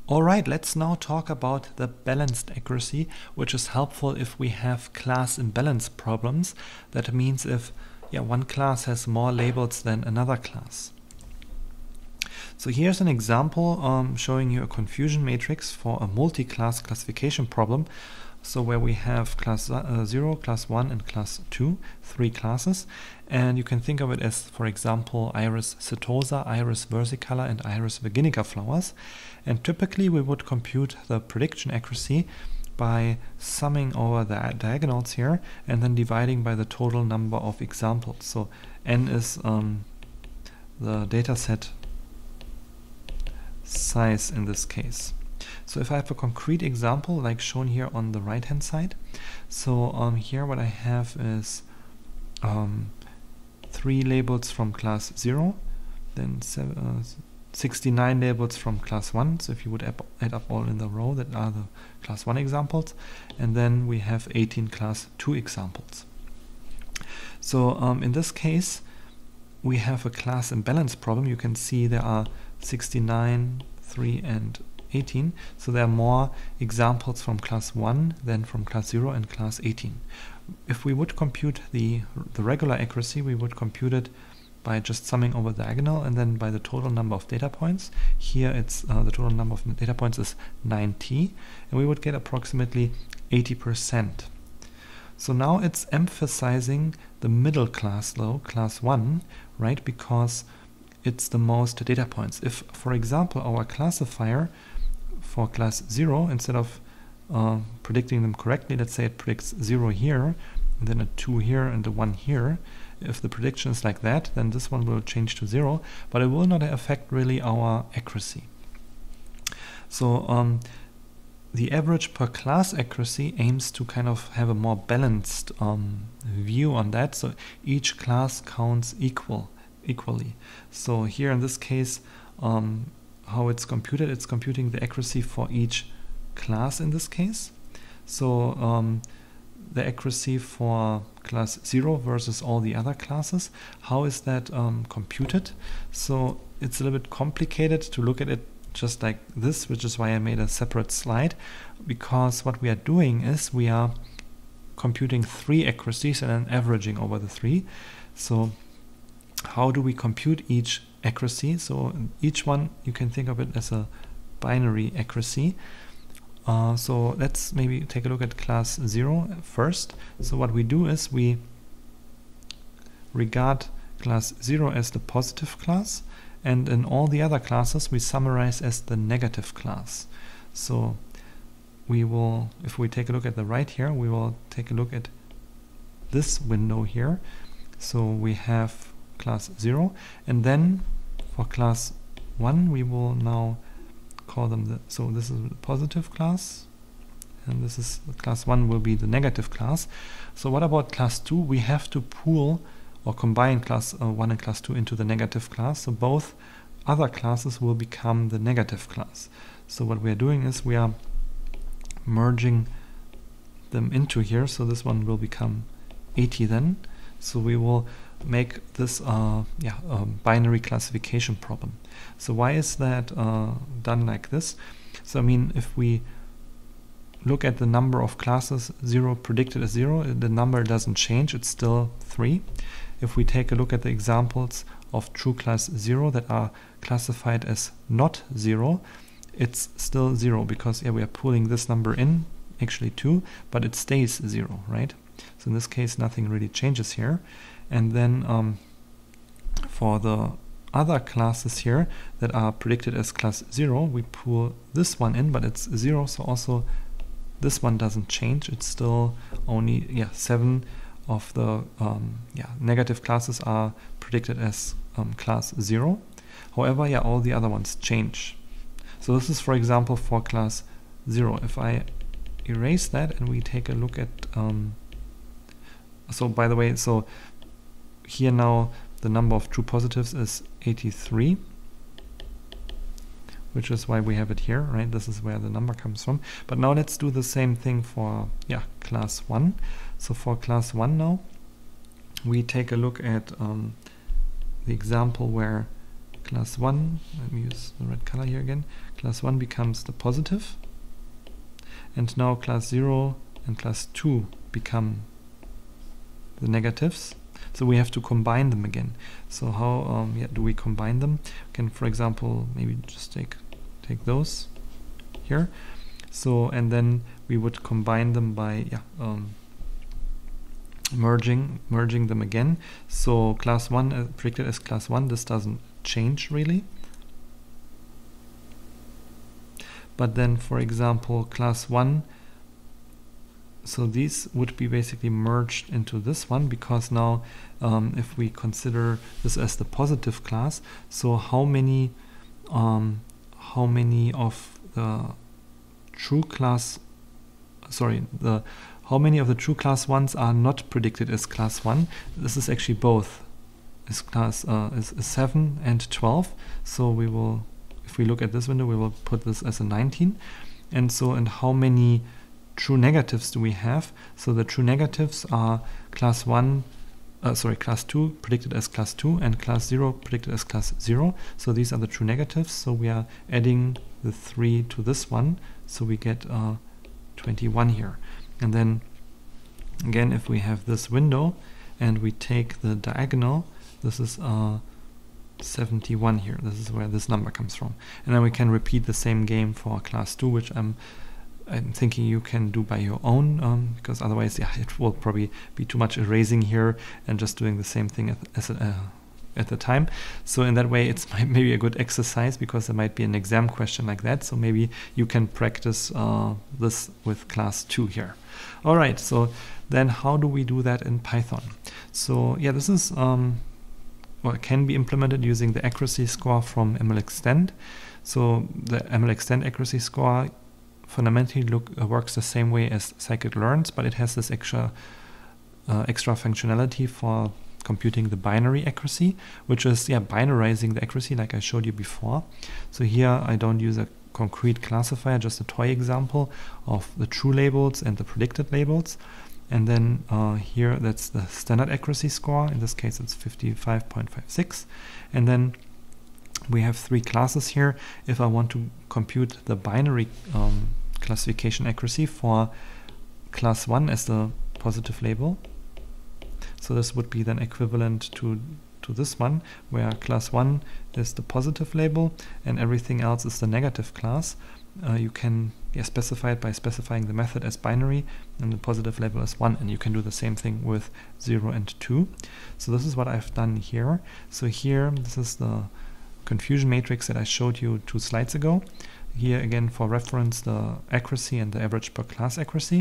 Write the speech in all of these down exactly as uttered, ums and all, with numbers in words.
Alright, let's now talk about the balanced accuracy, which is helpful if we have class imbalance problems. That means if yeah, one class has more labels than another class. So here's an example um, showing you a confusion matrix for a multi-class classification problem. So where we have class uh, zero, class one, and class two, three classes. And you can think of it as, for example, iris setosa, iris versicolor, and iris virginica flowers. And typically we would compute the prediction accuracy by summing over the diagonals here and then dividing by the total number of examples. So n is um, the dataset size in this case. So if I have a concrete example like shown here on the right hand side, so um, here what I have is um, three labels from class zero, then seven, uh, sixty-nine labels from class one, so if you would add, add up all in the row, that are the class one examples, and then we have eighteen class two examples. So um, in this case we have a class imbalance problem. You can see there are sixty-nine, three, and eighteen, so there are more examples from class one than from class zero and class eighteen. If we would compute the, the regular accuracy, we would compute it by just summing over the diagonal and then by the total number of data points. Here it's uh, the total number of data points is ninety, and we would get approximately eighty percent. So now it's emphasizing the middle class though, class one, right, because it's the most data points. If, for example, our classifier for class zero, instead of uh, predicting them correctly, let's say it predicts zero here, and then a two here, and a one here. If the prediction is like that, then this one will change to zero, but it will not affect really our accuracy. So um, the average per class accuracy aims to kind of have a more balanced um, view on that, so each class counts equal. equally. So here in this case, um, how it's computed, it's computing the accuracy for each class in this case. So um, the accuracy for class zero versus all the other classes, how is that um, computed? So it's a little bit complicated to look at it just like this, which is why I made a separate slide, because what we are doing is we are computing three accuracies and then averaging over the three. So how do we compute each accuracy? So each one, you can think of it as a binary accuracy. Uh, so let's maybe take a look at class zero first. So what we do is we regard class zero as the positive class, and in all the other classes we summarize as the negative class. So we will, if we take a look at the right here, we will take a look at this window here. So we have class zero, and then for class one we will now call them the, so this is the positive class, and this is class one will be the negative class. So what about class two? We have to pool or combine class uh, one and class two into the negative class, so both other classes will become the negative class. So what we are doing is we are merging them into here, so this one will become eighty then. So we will make this uh, yeah, um, binary classification problem. So why is that uh, done like this? So I mean, if we look at the number of classes zero predicted as zero, the number doesn't change, it's still three. If we take a look at the examples of true class zero that are classified as not zero, it's still zero, because yeah, we are pulling this number in, actually two, but it stays zero, right? So in this case nothing really changes here. And then um, for the other classes here that are predicted as class zero, we pull this one in, but it's zero, so also this one doesn't change. It's still only yeah seven of the um, yeah negative classes are predicted as um, class zero. However, yeah, all the other ones change. So this is, for example, for class zero. If I erase that and we take a look at um, so by the way, so here now the number of true positives is eighty-three, which is why we have it here, right? This is where the number comes from. But now let's do the same thing for yeah class one. So for class one now, we take a look at um, the example where class one, let me use the red color here again, class one becomes the positive, and now class zero and class two become the negatives. So we have to combine them again. So how um, yeah, do we combine them? We can, for example, maybe just take take those here. So and then we would combine them by yeah um, merging merging them again. So class one uh, predicted as class one. This doesn't change really. But then, for example, class one. So these would be basically merged into this one, because now um, if we consider this as the positive class, so how many um, how many of the true class sorry the how many of the true class ones are not predicted as class one? This is actually both. Is class uh, is, is seven and twelve. So we will, if we look at this window, we will put this as a nineteen. And so, and how many true negatives do we have? So the true negatives are class one, uh, sorry, class two predicted as class two, and class zero predicted as class zero. So these are the true negatives. So we are adding the three to this one, so we get uh, twenty-one here. And then again, if we have this window and we take the diagonal, this is uh, seventy-one here. This is where this number comes from. And then we can repeat the same game for class two, which I'm I'm thinking you can do by your own, um, because otherwise, yeah, it will probably be too much erasing here and just doing the same thing at, as a, uh, at the time. So in that way, it's maybe a good exercise, because there might be an exam question like that. So maybe you can practice uh, this with class two here. All right. So then, how do we do that in Python? So yeah, this is um, well, it can be implemented using the accuracy score from M L extend. So the M L extend accuracy score fundamentally look uh, works the same way as scikit-learn's, but it has this extra uh, extra functionality for computing the binary accuracy, which is yeah binarizing the accuracy like I showed you before. So here I don't use a concrete classifier, just a toy example of the true labels and the predicted labels. And then uh, here that's the standard accuracy score. In this case it's fifty-five point five six. And then we have three classes here. If I want to compute the binary um, classification accuracy for class one as the positive label, so this would be then equivalent to to this one, where class one is the positive label and everything else is the negative class. Uh, you can yeah, specify it by specifying the method as binary and the positive label as one, and you can do the same thing with zero and two. So this is what I've done here. So here, this is the confusion matrix that I showed you two slides ago. Here again, for reference, the accuracy and the average per class accuracy.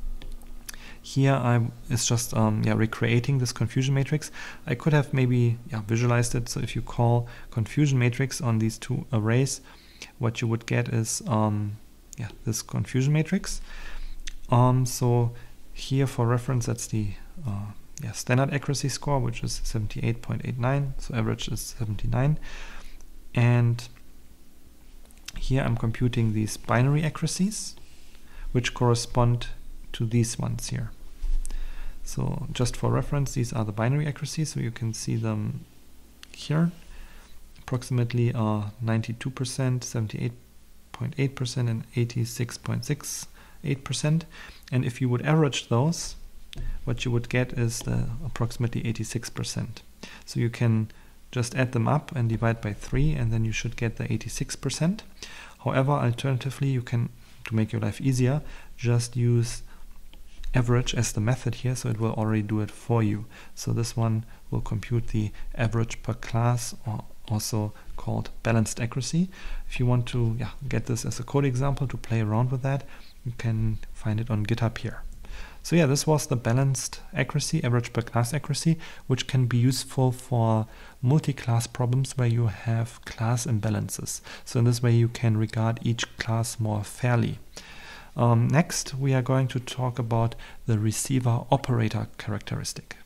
Here I is just um, yeah recreating this confusion matrix. I could have maybe yeah visualized it. So if you call confusion matrix on these two arrays, what you would get is um, yeah this confusion matrix. Um, so here for reference, that's the uh, yeah standard accuracy score, which is seventy-eight point eight nine. So average is seventy-nine. And here I'm computing these binary accuracies, which correspond to these ones here. So just for reference, these are the binary accuracies, so you can see them here. Approximately uh, ninety-two percent, seventy-eight point eight percent, and eighty-six point six eight percent. And if you would average those, what you would get is the approximately eighty-six percent. So you can just add them up and divide by three, and then you should get the eighty-six percent. However, alternatively, you can, to make your life easier, just use average as the method here, so it will already do it for you. So this one will compute the average per class, or also called balanced accuracy. If you want to yeah, get this as a code example to play around with that, you can find it on GitHub here. So yeah, this was the balanced accuracy, average per class accuracy, which can be useful for multi-class problems where you have class imbalances. So in this way you can regard each class more fairly. Um, next, we are going to talk about the receiver operator characteristic.